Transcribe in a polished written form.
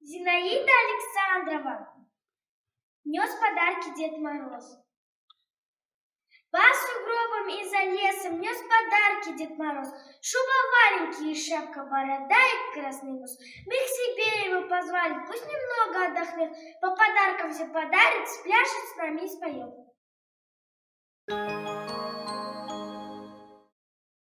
Зинаида Александрова. Нес подарки Дед Мороз. По сугробам и за лесом нес подарки Дед Мороз. Шуба валенки и шапка, борода и красный нос. Мы к себе его позвали, пусть немного отдохнет, по подаркам все подарит, спляшет с нами и споет.